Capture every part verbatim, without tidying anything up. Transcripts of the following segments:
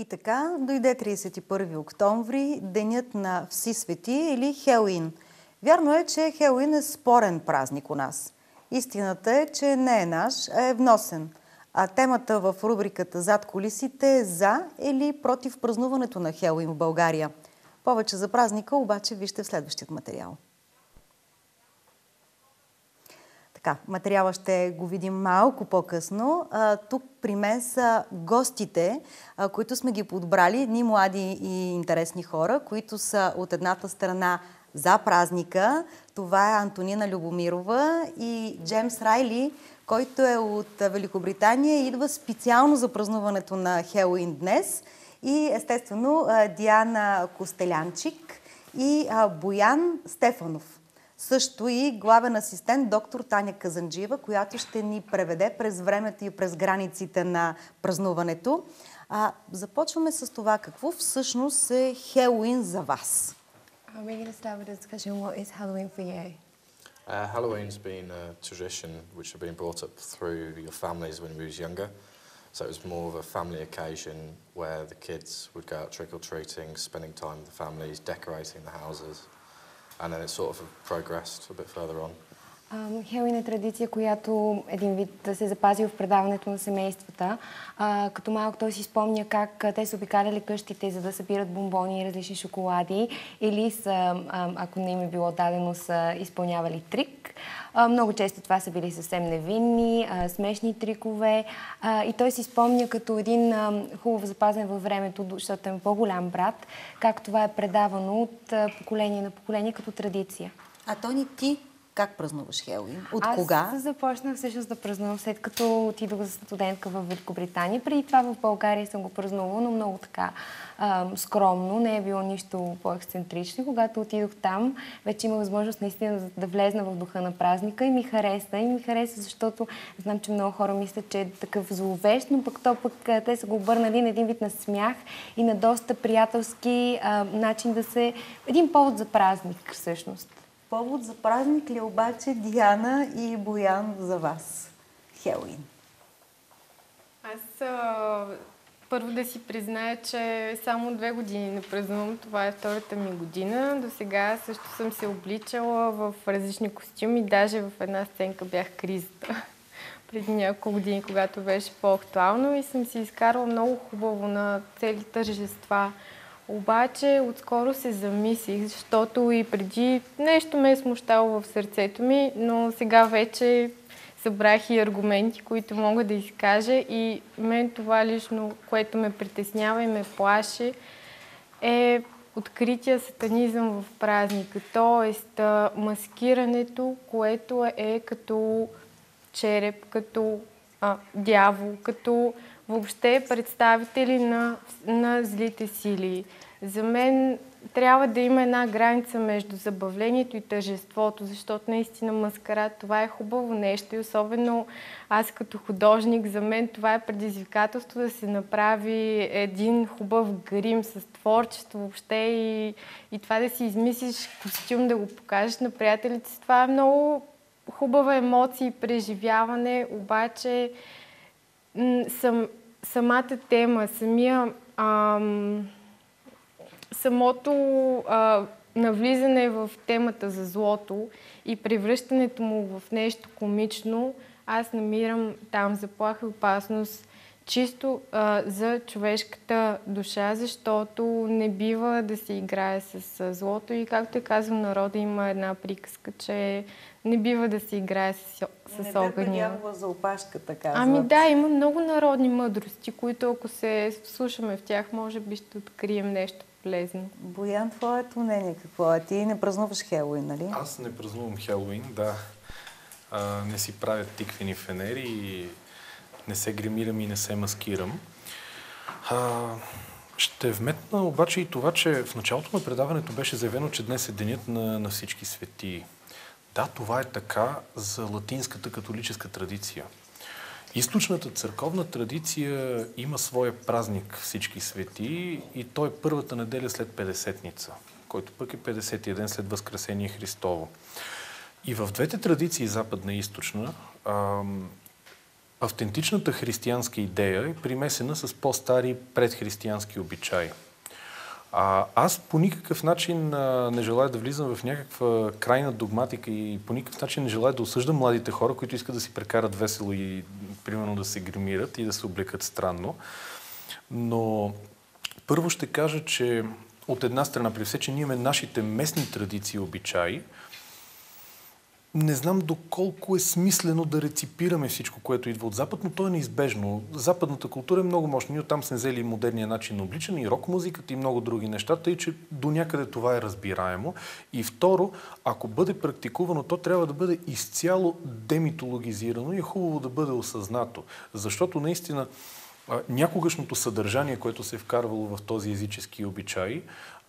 така дойде тридесет и първи октомври, денят на Всесвети или Хелоуин. Вярно е, че Хелоуин е спорен празник у нас. Истината е, че не е наш, а е вносен. А темата в рубриката "Зад кулисите" е за или против празнуването на Хелоуин в България. Повече за празника обаче вижте в следващият материал. Така, материала ще го видим малко по-късно. Тук при мен са гостите, а, които сме ги подбрали, едни млади и интересни хора, които са от едната страна за празника. Това е Антонина Любомирова и Джеймс Райли, който е от Великобритания и идва специално за празнуването на Хелоуин днес. И естествено Диана Костелянчик и Боян Стефанов. Също и главен асистент доктор Таня Казанджиева, която ще ни преведе през времето и през границите на празнуването. А, започваме с това. Какво всъщност е Хелоуин за вас? Are we going to start with a discussion? What is Halloween for you? Uh, Halloween's been a tradition which had been brought up through your families when we was younger. So it was more of a family occasion where the kids would go out trick-or-treating, spending time with the families, decorating the houses. And then it sort of progressed a bit further on. Хелоуин е традиция, която един вид да се запази в предаването на семействата. А, като малък той си спомня как те са обикаляли къщите, за да събират бомбони и различни шоколади, или са, а, ако не им е било дадено, са изпълнявали трик. А, много често това са били съвсем невинни, а, смешни трикове. А, и той си спомня като един а, хубаво запазен във времето, защото е по-голям брат, как това е предавано от а, поколение на поколение като традиция. А Тони, ти как празнуваш Хелоуин? От Аз кога? Аз започнах всъщност да празнувам след като отидох за студентка в Великобритания. Преди това в България съм го празнувала, но много така а, скромно. Не е било нищо по-ексцентрично. Когато отидох там, вече има възможност наистина да влезна в духа на празника и ми хареса. И ми хареса, защото знам, че много хора мислят, че е такъв зловещ, но пък то пък те са го обърнали на един вид на смях и на доста приятелски а, начин да се... Един повод за празник всъщност. Повод за празник ли обаче, Диана и Боян, за вас? Хелоуин. Аз а, първо да си призная, че само две години не празнувам. Това е втората ми година. До сега също съм се обличала в различни костюми. Даже в една сценка бях кризата преди няколко години, когато беше по-актуално, и съм си изкарала много хубаво на цели тържества. Обаче отскоро се замислих, защото и преди нещо ме е смущало в сърцето ми, но сега вече събрах и аргументи, които мога да изкажа, и мен това лично, което ме притеснява и ме плаши, е открития сатанизъм в празника, т.е. маскирането, което е като череп, като а, дявол, като въобще представители на, на злите сили. За мен трябва да има една граница между забавлението и тържеството, защото наистина маскарад това е хубаво нещо, и особено аз като художник, за мен това е предизвикателство да се направи един хубав грим с творчество въобще, и, и това да си измислиш костюм, да го покажеш на приятелите си. Това е много хубава емоция и преживяване, обаче сам, самата тема, самия, ам, самото а, навлизане в темата за злото и превръщането му в нещо комично, аз намирам там заплаха и опасност чисто а, за човешката душа, защото не бива да се играе с а, злото, и както е казал народа, има една приказка, че не бива да се играе с, с огъня. Не дявола за опашката, казват. Ами да, има много народни мъдрости, които ако се слушаме в тях, може би ще открием нещо полезно. Боян, твоето мнение какво е? Ти не празнуваш Хелоуин, нали? Аз не празнувам Хелоуин, да. А, не си правя тиквени фенери и не се гримирам и не се маскирам. А, ще вметна обаче и това, че в началото на предаването беше заявено, че днес е денят на, на всички светии. Да, това е така за латинската католическа традиция. Източната църковна традиция има своя празник всички светии, и той е първата неделя след Петдесетница, който пък е петдесетия ден след Възкресение Христово. И в двете традиции, западна и източна, автентичната християнска идея е примесена с по-стари предхристиянски обичаи. А, аз по никакъв начин а, не желая да влизам в някаква крайна догматика и по никакъв начин не желая да осъждам младите хора, които искат да си прекарат весело и примерно да се гримират и да се облекат странно. Но първо ще кажа, че от една страна, при все, че ние имаме нашите местни традиции и обичаи, не знам доколко е смислено да реципираме всичко, което идва от Запад, но то е неизбежно. Западната култура е много мощна. Ние оттам сме взели и модерния начин на обличане, и рок-музиката, и много други неща, тъй че до някъде това е разбираемо. И второ, ако бъде практикувано, то трябва да бъде изцяло демитологизирано и е хубаво да бъде осъзнато. Защото наистина някогашното съдържание, което се е вкарвало в този езически обичай,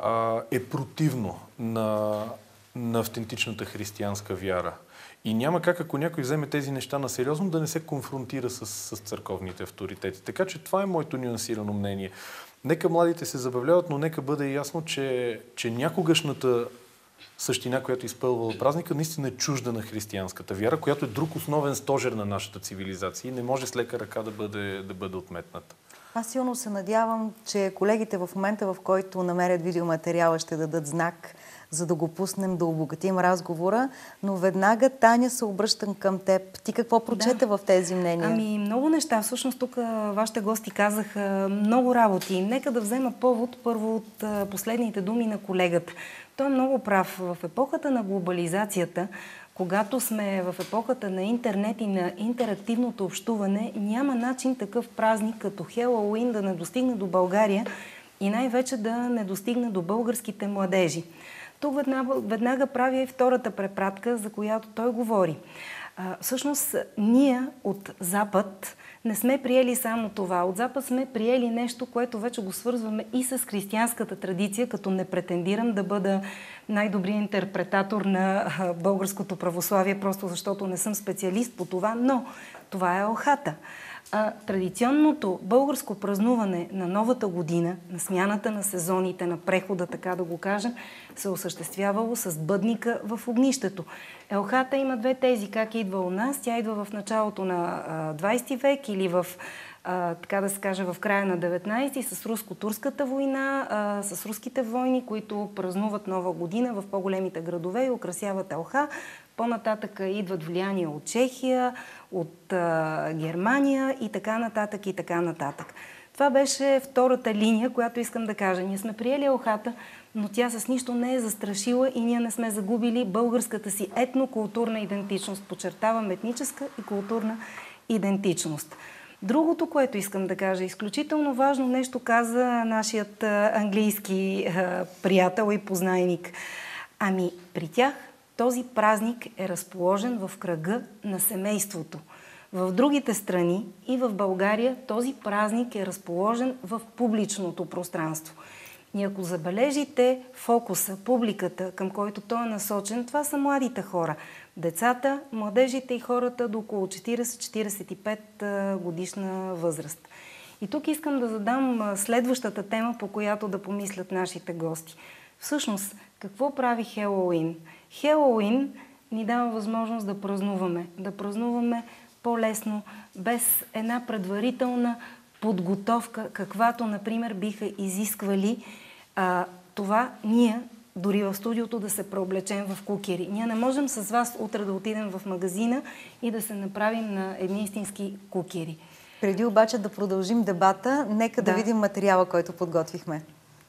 е противно на на автентичната християнска вяра. И няма как, ако някой вземе тези неща на сериозно, да не се конфронтира с, с църковните авторитети. Така че това е моето нюансирано мнение. Нека младите се забавляват, но нека бъде ясно, че, че някогашната същина, която изпълва празника, наистина е чужда на християнската вяра, която е друг основен стожер на нашата цивилизация и не може с лека ръка да бъде, да бъде отметната. Аз силно се надявам, че колегите в момента, в който намерят видеоматериала, ще дадат знак, за да го пуснем, да обогатим разговора. Но веднага, Таня, се обръщам към теб. Ти какво прочете да. в тези мнения? Ами, много неща. Всъщност тук вашите гости казаха много работи. Нека да взема повод първо от последните думи на колегата. Той е много прав. В епохата на глобализацията, когато сме в епохата на интернет и на интерактивното общуване, няма начин такъв празник като Хелоуин да не достигне до България и най-вече да не достигне до българските младежи. Тук веднага, веднага правя и втората препратка, за която той говори. А, всъщност, ние от Запад не сме приели само това. От Запад сме приели нещо, което вече го свързваме и с християнската традиция, като не претендирам да бъда най-добрият интерпретатор на българското православие, просто защото не съм специалист по това, но това е елхата. А, традиционното българско празнуване на новата година, на смяната на сезоните, на прехода, така да го кажем, се осъществявало с бъдника в огнището. Елхата има две тези, как идва у нас. Тя идва в началото на двайсети век или в, а, така да се каже, в края на деветнайсети с руско-турската война, а, с руските войни, които празнуват нова година в по-големите градове и украсяват елха. По-нататък идват влияния от Чехия, от а, Германия и така нататък и така нататък. Това беше втората линия, която искам да кажа. Ние сме приели елхата, но тя с нищо не е застрашила и ние не сме загубили българската си етнокултурна идентичност. Подчертавам етническа и културна идентичност. Другото, което искам да кажа, изключително важно нещо каза нашият а, английски а, приятел и познайник. Ами, при тях този празник е разположен в кръга на семейството. В другите страни и в България този празник е разположен в публичното пространство. И ако забележите фокуса, публиката, към който той е насочен, това са младите хора. Децата, младежите и хората до около четирийсет до четирийсет и пет годишна възраст. И тук искам да задам следващата тема, по която да помислят нашите гости. Всъщност, какво прави Хелоуин? Хелоуин ни дава възможност да празнуваме. Да празнуваме по-лесно, без една предварителна подготовка, каквато, например, биха изисквали а, това ние, дори в студиото, да се преоблечем в кукери. Ние не можем с вас утре да отидем в магазина и да се направим на едни истински кукери. Преди обаче да продължим дебата, нека да, да видим материала, който подготвихме.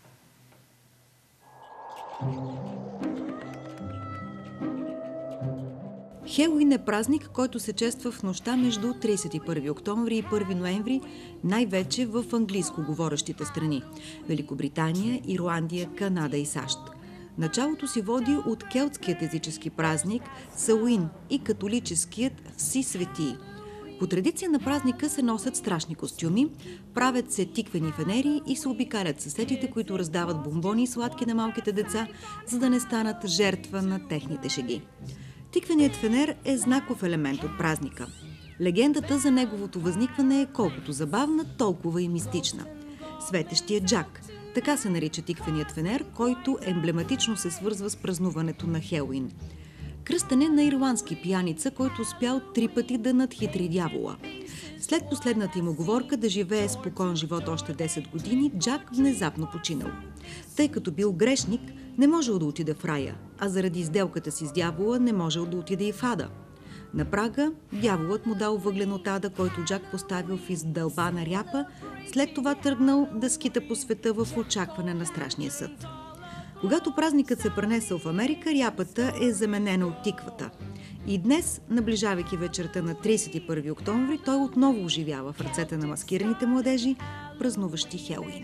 Хелоуин е празник, който се чества в нощта между трийсет и първи октомври и първи ноември, най-вече в английско говорещите страни – Великобритания, Ирландия, Канада и САЩ. Началото си води от келтският езически празник Самуин и католическият Вси светии. По традиция на празника се носят страшни костюми, правят се тиквени фенери и се обикалят съседите, които раздават бомбони и сладки на малките деца, за да не станат жертва на техните шеги. Тиквеният фенер е знаков елемент от празника. Легендата за неговото възникване е колкото забавна, толкова и мистична. Светещият Джак, така се нарича тиквеният фенер, който емблематично се свързва с празнуването на Хелоуин. Кръстен е на ирландски пияница, който успял три пъти да надхитри дявола. След последната им уговорка да живее спокоен живот още десет години, Джак внезапно починал. Тъй като бил грешник, не можел да отиде в рая, а заради сделката си с дявола не можел да отиде и в ада. На прага дяволът му дал въглен от ада, който Джак поставил в издълбана ряпа, след това тръгнал да скита по света в очакване на страшния съд. Когато празникът се пренесъл в Америка, ряпата е заменена от тиквата. И днес, наближавайки вечерта на тридесет и първи октомври, той отново оживява в ръцете на маскираните младежи, празнуващи Хелоуин.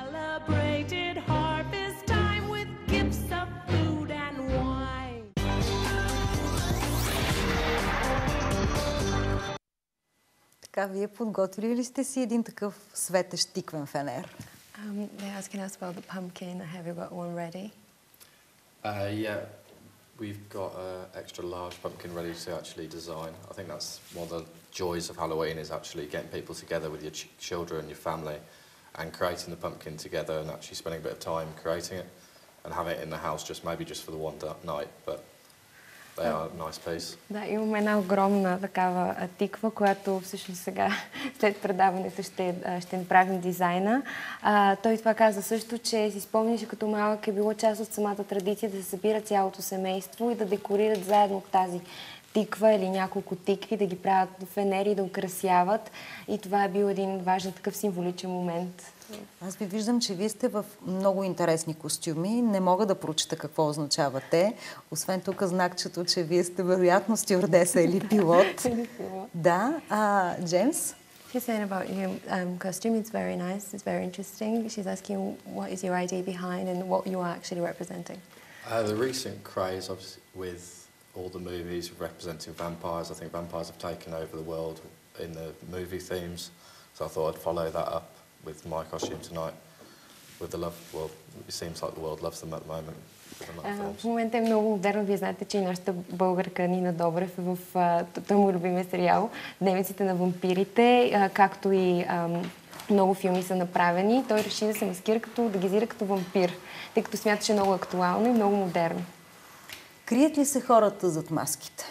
Така, вие подготвили ли сте си един такъв светещ тиквен фенер? Um, they're asking us about the pumpkin. Have you got one ready? Uh, yeah, we've got an extra large pumpkin ready to actually design. I think that's one of the joys of Halloween, is actually getting people together with your ch children, your family, and creating the pumpkin together and actually spending a bit of time creating it and having it in the house just maybe just for the one night. But they are a nice piece. Да, имаме една огромна такава тиква, която всъщност сега след предаването ще, ще направим дизайна. А, той това каза също, че си спомня, че като малък е било част от самата традиция да се събира цялото семейство и да декорират заедно тази тиква или няколко тикви, да ги правят фенери, да украсяват. И това е бил един важен такъв символичен момент. Аз ви виждам, че вие сте в много интересни костюми. Не мога да прочита какво означава те. Освен тук знакчето, че вие сте вероятно стюардеса или пилот. Да. А, Джеймс? She's saying about your um, costume. It's very nice. It's very interesting. She's asking what is your idea behind and what you are actually representing. Uh, the recent craze, obviously, with all the movies representing vampires. I think vampires have taken over the world in the movie themes. So I thought I'd follow that up with my costume tonight. With the love, well, it seems like the world loves them at the moment. Uh, в момента е много модерно. Вие знаете, че и нашата българка Нина Добрев е в uh, той му любимия сериал Дневниците на вампирите, uh, както и um, много филми са направени. Той реши да се маскира като, да гизира като вампир, тъй като смята, че е много актуално и много модерно. Крият ли се хората зад маските?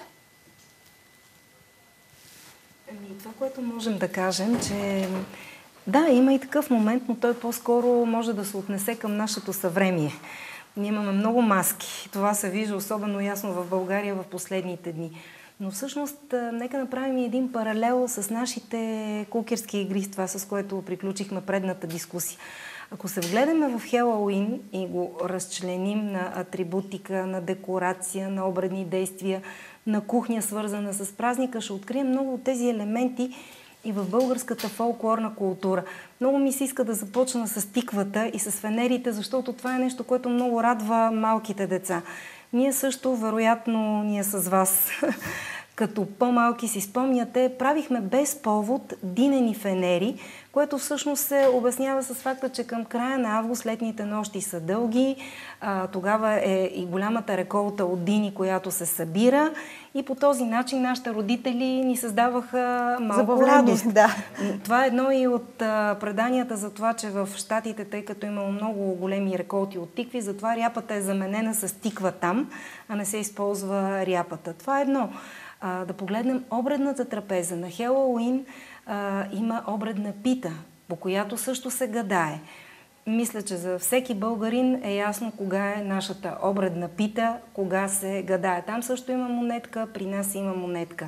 Ами, това, което можем да кажем, че да, има и такъв момент, но той по-скоро може да се отнесе към нашето съвремие. Ние имаме много маски. Това се вижда особено ясно в България в последните дни. Но всъщност, нека направим и един паралел с нашите кукерски игри, с това, с което приключихме предната дискусия. Ако се вгледаме в Хелоуин и го разчленим на атрибутика, на декорация, на обредни действия, на кухня, свързана с празника, ще открием много от тези елементи и в българската фолклорна култура. Много ми се иска да започна с тиквата и с фенерите, защото това е нещо, което много радва малките деца. Ние също, вероятно, ние с вас, като по-малки си спомняте, правихме без повод динени фенери, което всъщност се обяснява с факта, че към края на август летните нощи са дълги, а, тогава е и голямата реколта от дини, която се събира и по този начин нашите родители ни създаваха малко радост. Да. Това е едно и от а, преданията за това, че в Щатите, тъй като имало много големи реколти от тикви, затова ряпата е заменена с тиква там, а не се използва ряпата. Това е едно. А, да погледнем обредната трапеза. На Хелоуин а, има обредна пита, по която също се гадае. Мисля, че за всеки българин е ясно кога е нашата обредна пита, кога се гадае. Там също има монетка, при нас има монетка.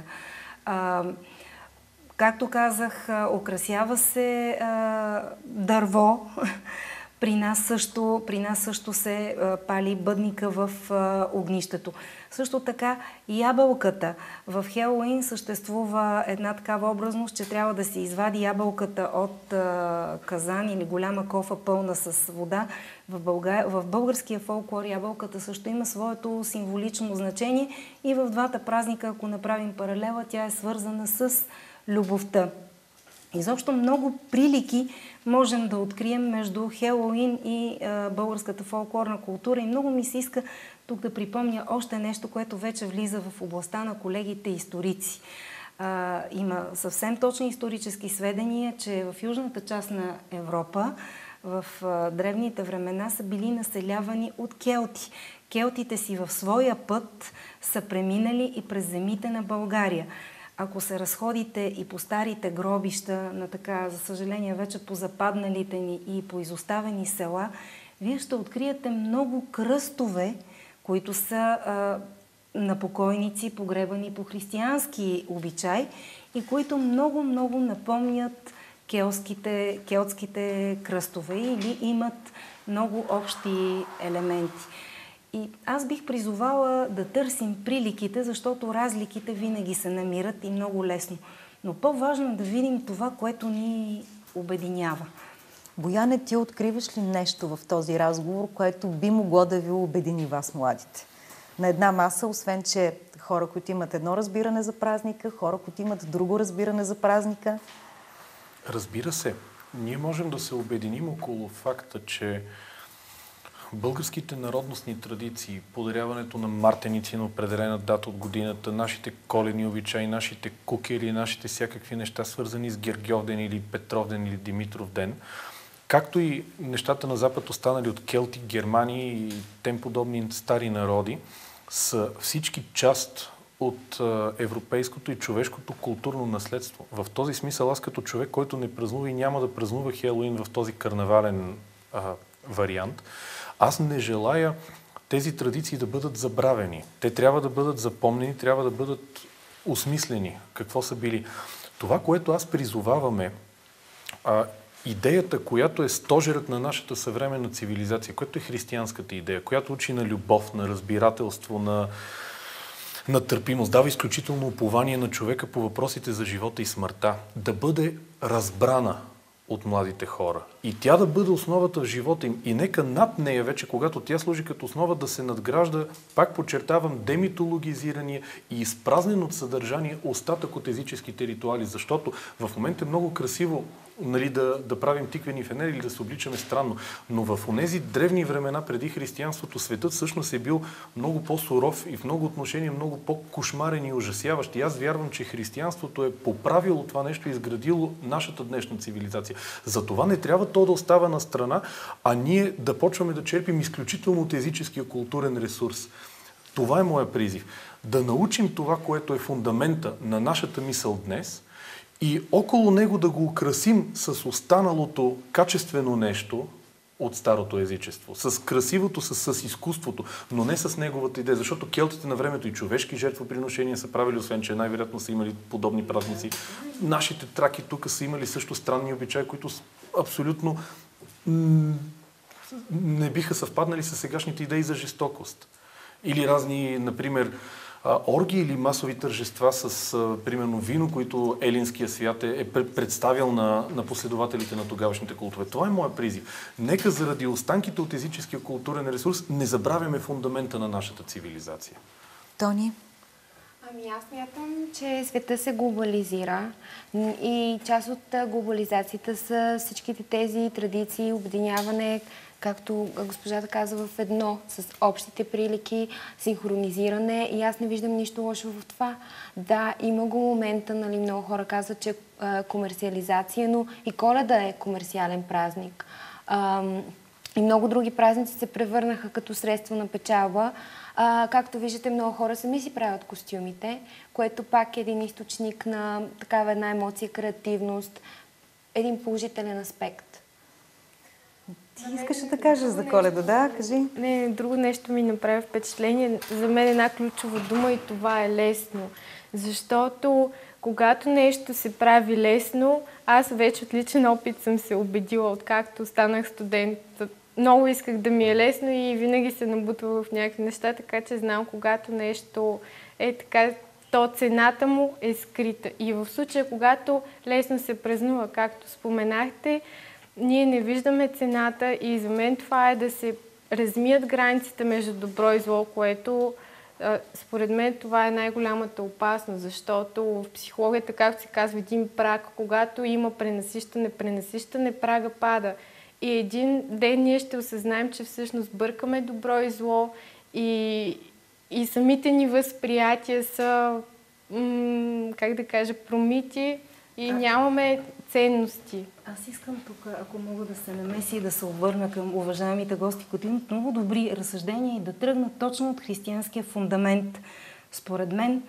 А, както казах, украсява се а, дърво. При нас също, при нас също се а, пали бъдника в а, огнището. Също така ябълката. В Хелоуин съществува една такава образност, че трябва да се извади ябълката от а, казан или голяма кофа пълна с вода. В, Бълга... в българския фолклор ябълката също има своето символично значение и в двата празника, ако направим паралела, тя е свързана с любовта. Изобщо много прилики можем да открием между Хелоуин и а, българската фолклорна култура и много ми се иска тук да припомня още нещо, което вече влиза в областта на колегите историци. А, има съвсем точни исторически сведения, че в южната част на Европа в а, древните времена са били населявани от келти. Келтите си в своя път са преминали и през земите на България. ако се разходите и по старите гробища на така, за съжаление, вече по западналите ни и по изоставени села, вие ще откриете много кръстове, които са а, на покойници, погребани по християнски обичай и които много-много напомнят келтските, келтските кръстове или имат много общи елементи. И аз бих призовала да търсим приликите, защото разликите винаги се намират и много лесно. Но по-важно е да видим това, което ни обединява. Бояне, ти откриваш ли нещо в този разговор, което би могло да ви обедини вас, младите? На една маса, освен че хора, които имат едно разбиране за празника, хора, които имат друго разбиране за празника? Разбира се. Ние можем да се обединим около факта, че българските народностни традиции, подаряването на мартеници на определена дата от годината, нашите коледни обичаи, нашите кукери, нашите всякакви неща, свързани с Гергьовден или Петровден или Димитров ден, както и нещата на Запад, останали от келти, германи и тем подобни стари народи, са всички част от европейското и човешкото културно наследство. В този смисъл аз като човек, който не празнува и няма да празнува Хелоуин в този карнавален а, вариант, аз не желая тези традиции да бъдат забравени. Те трябва да бъдат запомнени, трябва да бъдат осмислени. Какво са били? Това, което аз призоваваме, а, идеята, която е стожерът на нашата съвременна цивилизация, която е християнската идея, която учи на любов, на разбирателство, на, на търпимост, дава изключително упование на човека по въпросите за живота и смъртта, да бъде разбрана от младите хора. И тя да бъде основата в живота им. И нека над нея вече, когато тя служи като основа, да се надгражда, пак подчертавам, демитологизирания и изпразнен от съдържание остатък от езическите ритуали. Защото в момента е много красиво, нали, да, да правим тиквени фенери или да се обличаме странно. Но в онези древни времена преди християнството светът всъщност е бил много по-суров и в много отношения много по-кошмарен и ужасяващ. И аз вярвам, че християнството е поправило това нещо и изградило нашата днешна цивилизация. Затова не трябва то да остава на страна, а ние да почваме да черпим изключително от езическия културен ресурс. Това е моя призив. Да научим това, което е фундамента на нашата мисъл днес и около него да го украсим с останалото качествено нещо от старото езичество. С красивото, с, с изкуството, но не с неговата идея. Защото келтите на времето и човешки жертвоприношения са правили, освен че най-вероятно са имали подобни празници. Нашите траки тук са имали също странни обичаи, които абсолютно м- не биха съвпаднали с сегашните идеи за жестокост. Или разни, например, орги или масови тържества с, примерно, вино, които елинския свят е, е представил на, на последователите на тогавашните култове. Това е моя призив. Нека заради останките от езическия културен ресурс не забравяме фундамента на нашата цивилизация. Тони? Ами аз мятам, че света се глобализира и част от глобализацията са всичките тези традиции, обединяване, както госпожата каза, в едно, с общите прилики, синхронизиране и аз не виждам нищо лошо в това. Да, има го момента, нали, много хора казват, че е комерциализация, но и Коледа е комерциален празник. А, и много други празници се превърнаха като средство на печалба. А, както виждате, много хора сами си правят костюмите, което пак е един източник на такава една емоция, креативност, един положителен аспект. Ти искаш да кажеш за Коледа, да? Кажи. Не, друго нещо ми направи впечатление. За мен една ключова дума и това е лесно. Защото когато нещо се прави лесно, аз вече от личен опит съм се убедила, откакто станах студент. Много исках да ми е лесно и винаги се набутва в някакви неща, така че знам, когато нещо е така, то цената му е скрита. И в случая, когато лесно се празнува, както споменахте, ние не виждаме цената и за мен това е да се размият границите между добро и зло, което според мен това е най-голямата опасност, защото в психологията, както се казва, един праг, когато има пренасищане, пренасищане, прага пада. И един ден ние ще осъзнаем, че всъщност бъркаме добро и зло и, и самите ни възприятия са, м- как да кажа, промити и а... нямаме ценности. Аз искам тук, ако мога да се намеси и да се обърна към уважаемите гости, които имат много добри разсъждения и да тръгнат точно от християнския фундамент. Според мен,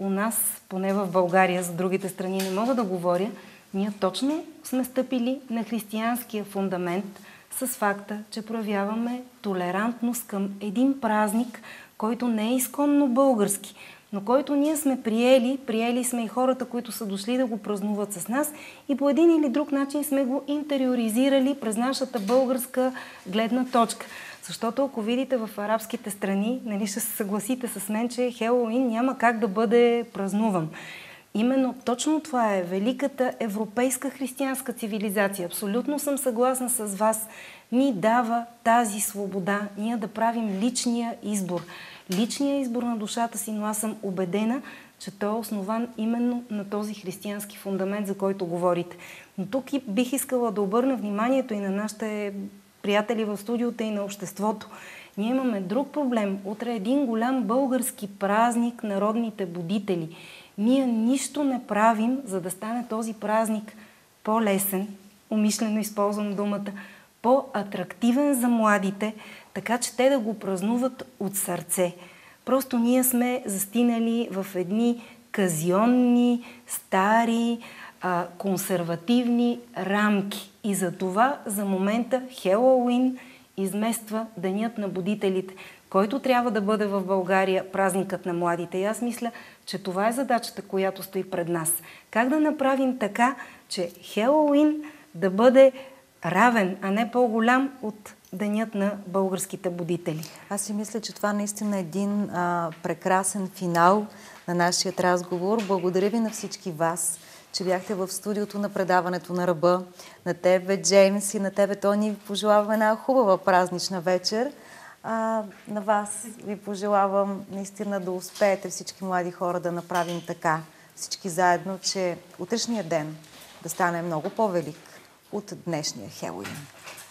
у нас, поне в България, за другите страни не мога да говоря, ние точно сме стъпили на християнския фундамент с факта, че проявяваме толерантност към един празник, който не е изконно български, но който ние сме приели, приели сме и хората, които са дошли да го празнуват с нас и по един или друг начин сме го интериоризирали през нашата българска гледна точка. Защото ако видите в арабските страни, нали, ще се съгласите с мен, че Хелоуин няма как да бъде празнуван. Именно точно това е великата европейска християнска цивилизация. Абсолютно съм съгласна с вас. Ни дава тази свобода, ние да правим личния избор. Личния избор на душата си, но аз съм убедена, че той е основан именно на този християнски фундамент, за който говорите. Но тук и бих искала да обърна вниманието и на нашите приятели в студиото и на обществото. Ние имаме друг проблем. Утре е един голям български празник, народните будители. Ние нищо не правим, за да стане този празник по-лесен, умишлено използвам думата, по-атрактивен за младите, така че те да го празнуват от сърце. Просто ние сме застинали в едни казионни, стари, а, консервативни рамки. И за това за момента Хелоуин измества Денят на будителите, който трябва да бъде в България празникът на младите. И аз мисля, че това е задачата, която стои пред нас. Как да направим така, че Хелоуин да бъде равен, а не по-голям от Денят на българските будители? Аз си мисля, че това наистина е един а, прекрасен финал на нашия разговор. Благодаря ви на всички вас, че бяхте в студиото на предаването на Ръба. На тебе, Джеймс, и на тебе, Тони, пожелавам една хубава празнична вечер. А, на вас ви пожелавам наистина да успеете всички млади хора да направим така, всички заедно, че утрешния ден да стане много по-велик от днешния Хелоуин.